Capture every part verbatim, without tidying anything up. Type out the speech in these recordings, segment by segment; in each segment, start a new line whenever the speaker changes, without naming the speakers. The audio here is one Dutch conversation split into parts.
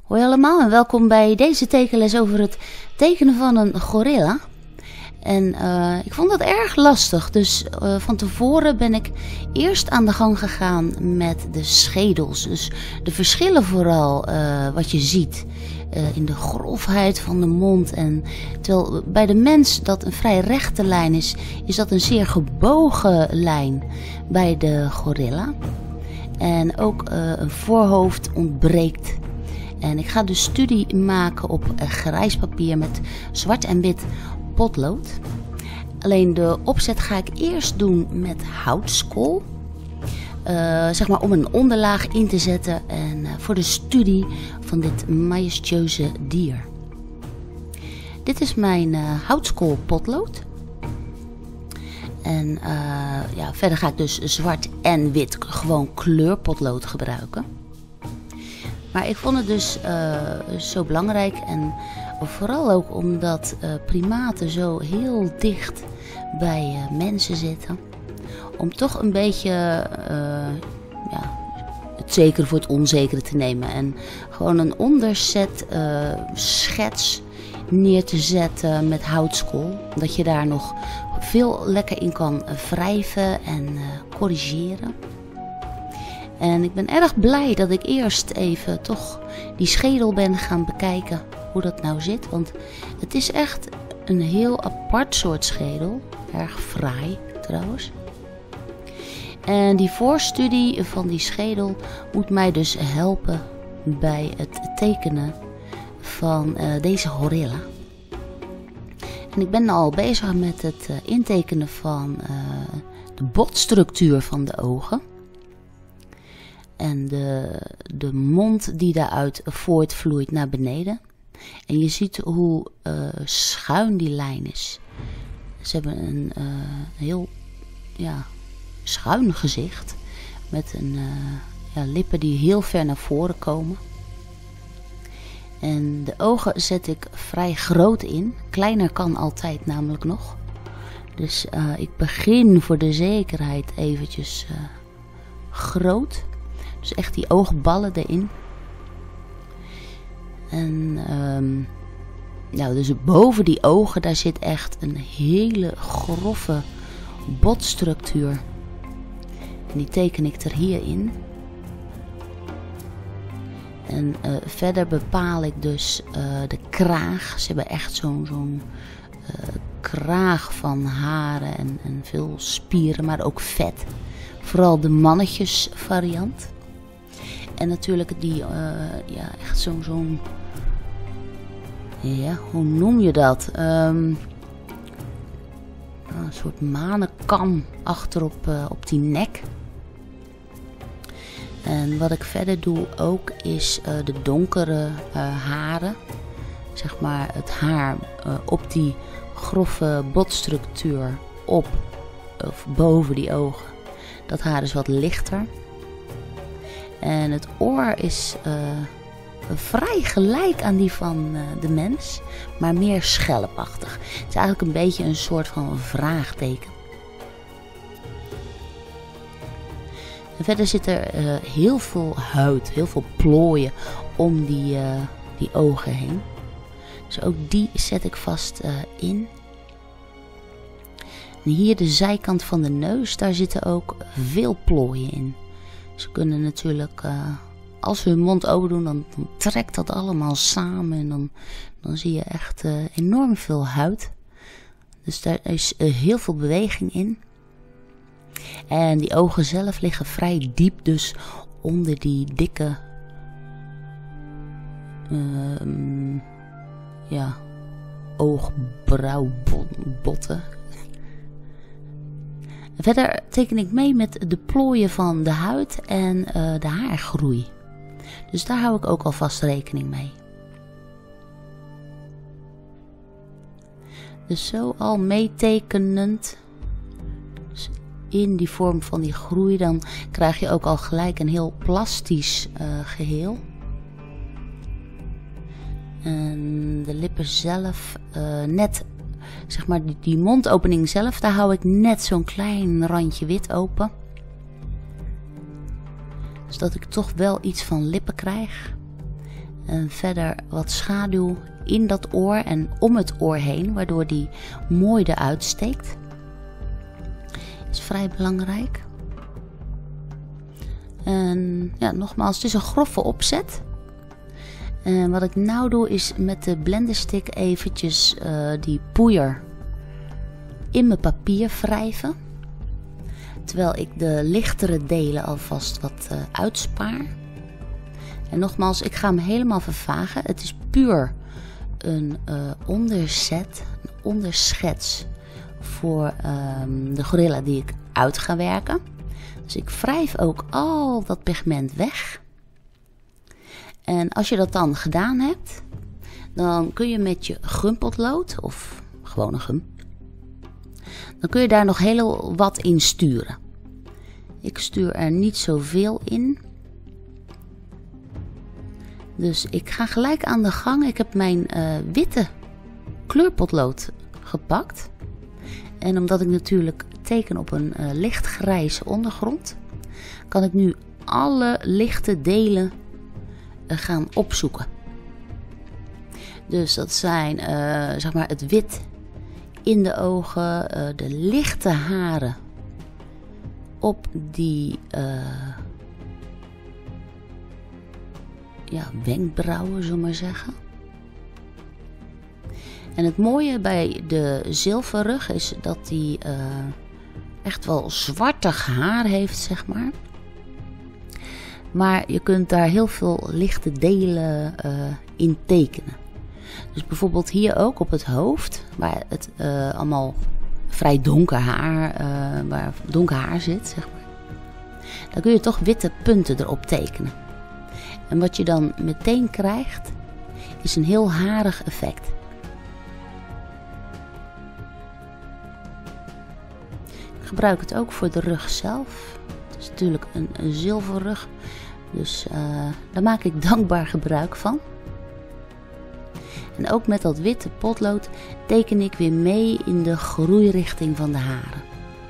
Hoi allemaal en welkom bij deze tekenles over het tekenen van een gorilla. En uh, ik vond dat erg lastig, dus uh, van tevoren ben ik eerst aan de gang gegaan met de schedels. Dus de verschillen vooral uh, wat je ziet uh, in de grofheid van de mond. En terwijl bij de mens dat een vrij rechte lijn is, is dat een zeer gebogen lijn bij de gorilla. En ook uh, een voorhoofd ontbreekt. En ik ga dus studie maken op uh, grijs papier met zwart en wit potlood. Alleen de opzet ga ik eerst doen met houtskool. Uh, zeg maar om een onderlaag in te zetten en uh, voor de studie van dit majestueuze dier. Dit is mijn uh, houtskool potlood. En uh, ja, verder ga ik dus zwart en wit gewoon kleurpotlood gebruiken. Maar ik vond het dus uh, zo belangrijk en vooral ook omdat uh, primaten zo heel dicht bij uh, mensen zitten. Om toch een beetje uh, ja, het zekere voor het onzekere te nemen. En gewoon een onderzet uh, schets neer te zetten met houtskool. Dat je daar nog veel lekker in kan wrijven en uh, corrigeren. En ik ben erg blij dat ik eerst even toch die schedel ben gaan bekijken hoe dat nou zit. Want het is echt een heel apart soort schedel. Erg fraai trouwens. En die voorstudie van die schedel moet mij dus helpen bij het tekenen van uh, deze gorilla. En ik ben al bezig met het uh, intekenen van uh, de botstructuur van de ogen. En de, de mond die daaruit voortvloeit naar beneden. En je ziet hoe uh, schuin die lijn is. Ze hebben een uh, heel ja, schuin gezicht. Met een, uh, ja, lippen die heel ver naar voren komen. En de ogen zet ik vrij groot in. Kleiner kan altijd namelijk nog. Dus uh, ik begin voor de zekerheid eventjes uh, groot. Dus echt die oogballen erin. En um, nou, dus boven die ogen, daar zit echt een hele grove botstructuur. En die teken ik er hierin. En uh, verder bepaal ik dus uh, de kraag. Ze hebben echt zo'n zo'n uh, kraag van haren en, en veel spieren, maar ook vet. Vooral de mannetjes variant. En natuurlijk die, uh, ja, echt zo'n, zo'n, ja, hoe noem je dat? Um, een soort manenkam achterop uh, op die nek. En wat ik verder doe ook is uh, de donkere uh, haren. Zeg maar het haar uh, op die grove botstructuur op of boven die ogen. Dat haar is wat lichter. En het oor is uh, vrij gelijk aan die van uh, de mens, maar meer schelpachtig. Het is eigenlijk een beetje een soort van vraagteken. En verder zit er uh, heel veel huid, heel veel plooien om die, uh, die ogen heen. Dus ook die zet ik vast uh, in. En hier de zijkant van de neus, daar zitten ook veel plooien in. Ze kunnen natuurlijk, uh, als ze hun mond open doen, dan, dan trekt dat allemaal samen. En dan, dan zie je echt uh, enorm veel huid. Dus daar is uh, heel veel beweging in. En die ogen zelf liggen vrij diep, dus onder die dikke uh, ja, oogbrauwbotten. Verder teken ik mee met de plooien van de huid en uh, de haargroei. Dus daar hou ik ook alvast rekening mee. Dus zo al meetekenend dus in die vorm van die groei, dan krijg je ook al gelijk een heel plastisch uh, geheel. En de lippen zelf uh, net... Zeg maar die, die mondopening zelf, daar hou ik net zo'n klein randje wit open. Zodat ik toch wel iets van lippen krijg. En verder wat schaduw in dat oor en om het oor heen, waardoor die mooi eruit steekt. Is vrij belangrijk. En ja, nogmaals, het is een grove opzet. En wat ik nou doe is met de blenderstick eventjes uh, die poeier in mijn papier wrijven. Terwijl ik de lichtere delen alvast wat uh, uitspaar. En nogmaals, ik ga hem helemaal vervagen. Het is puur een uh, onderzet, een onderschets voor um, de gorilla die ik uit ga werken. Dus ik wrijf ook al dat pigment weg. En als je dat dan gedaan hebt, dan kun je met je gumpotlood of gewone gum, dan kun je daar nog heel wat in sturen. Ik stuur er niet zoveel in. Dus ik ga gelijk aan de gang. Ik heb mijn uh, witte kleurpotlood gepakt. En omdat ik natuurlijk teken op een uh, lichtgrijze ondergrond, kan ik nu alle lichte delen uh, gaan opzoeken. Dus dat zijn uh, zeg maar het wit in de ogen, uh, de lichte haren op die uh, ja, wenkbrauwen, zullen we maar zeggen. En het mooie bij de zilverrug is dat die uh, echt wel zwartig haar heeft, zeg maar. Maar je kunt daar heel veel lichte delen uh, in tekenen. Dus bijvoorbeeld hier ook op het hoofd, waar het uh, allemaal vrij donker haar, uh, waar donker haar zit, zeg maar. Dan kun je toch witte punten erop tekenen. En wat je dan meteen krijgt, is een heel harig effect. Ik gebruik het ook voor de rug zelf. Het is natuurlijk een, een zilverrug, dus uh, daar maak ik dankbaar gebruik van. En ook met dat witte potlood teken ik weer mee in de groeirichting van de haren.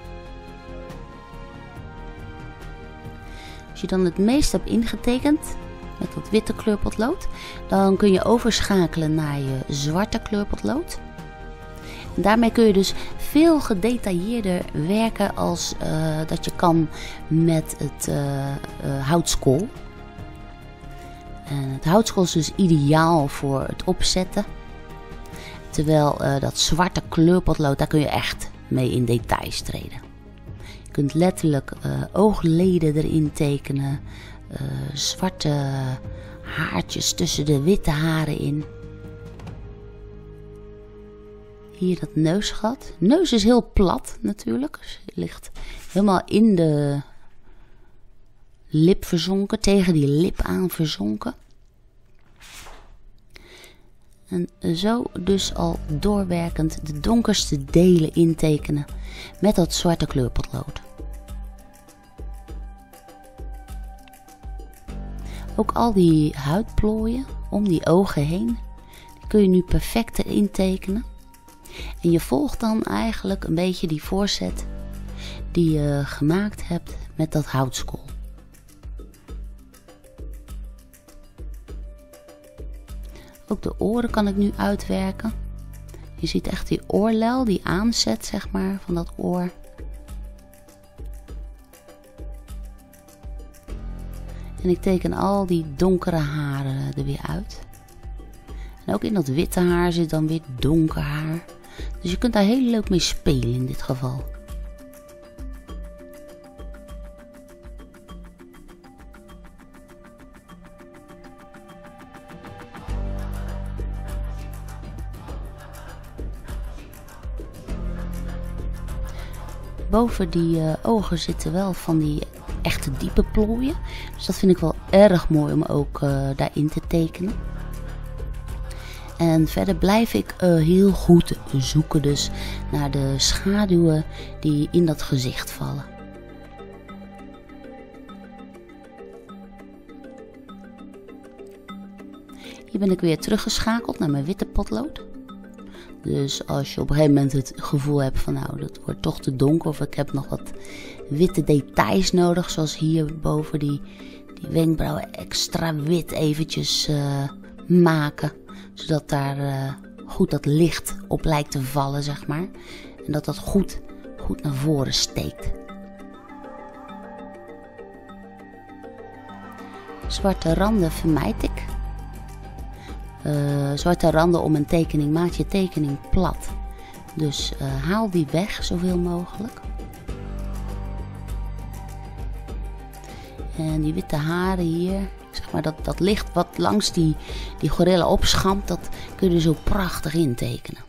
Als je dan het meest hebt ingetekend met dat witte kleurpotlood, dan kun je overschakelen naar je zwarte kleurpotlood. En daarmee kun je dus veel gedetailleerder werken als uh, dat je kan met het uh, uh, houtskool. En het houtskool is dus ideaal voor het opzetten. Terwijl uh, dat zwarte kleurpotlood, daar kun je echt mee in details treden. Je kunt letterlijk uh, oogleden erin tekenen. Uh, zwarte haartjes tussen de witte haren in. Hier dat neusgat. Neus is heel plat natuurlijk. Dus het ligt helemaal in de lip verzonken. Tegen die lip aan verzonken. En zo dus al doorwerkend de donkerste delen intekenen met dat zwarte kleurpotlood. Ook al die huidplooien om die ogen heen, die kun je nu perfect erin tekenen. En je volgt dan eigenlijk een beetje die voorzet die je gemaakt hebt met dat houtskool. Ook de oren kan ik nu uitwerken. Je ziet echt die oorlel, die aanzet zeg maar van dat oor. En ik teken al die donkere haren er weer uit. En ook in dat witte haar zit dan weer donker haar. Dus je kunt daar heel leuk mee spelen in dit geval. Boven die uh, ogen zitten wel van die echte diepe plooien. Dus dat vind ik wel erg mooi om ook uh, daarin te tekenen. En verder blijf ik uh, heel goed zoeken dus naar de schaduwen die in dat gezicht vallen. Hier ben ik weer teruggeschakeld naar mijn witte potlood. Dus als je op een gegeven moment het gevoel hebt van nou, dat wordt toch te donker of ik heb nog wat witte details nodig, zoals hier boven die, die wenkbrauwen extra wit eventjes uh, maken. Zodat daar uh, goed dat licht op lijkt te vallen, zeg maar. En dat dat goed, goed naar voren steekt. Zwarte randen vermijd ik. Uh, zwarte randen om een tekening, maak je tekening plat. Dus uh, haal die weg zoveel mogelijk. En die witte haren hier, zeg maar dat, dat licht wat langs die, die gorilla opschamt, dat kun je er zo prachtig intekenen.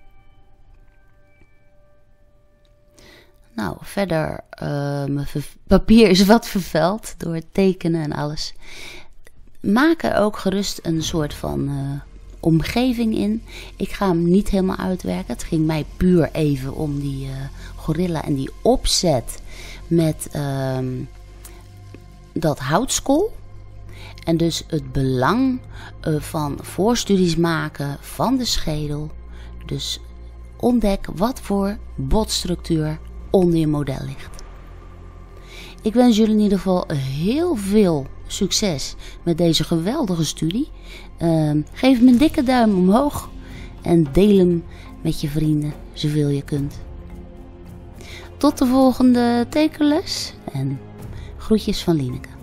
Nou, verder, uh, mijn papier is wat vervuild door het tekenen en alles. Maak er ook gerust een soort van uh, omgeving in. Ik ga hem niet helemaal uitwerken. Het ging mij puur even om die uh, gorilla en die opzet met uh, dat houtskool. En dus het belang uh, van voorstudies maken van de schedel. Dus ontdek wat voor botstructuur onder je model ligt. Ik wens jullie in ieder geval heel veel succes met deze geweldige studie. Uh, geef hem een dikke duim omhoog en deel hem met je vrienden zoveel je kunt. Tot de volgende tekenles en groetjes van Lieneke.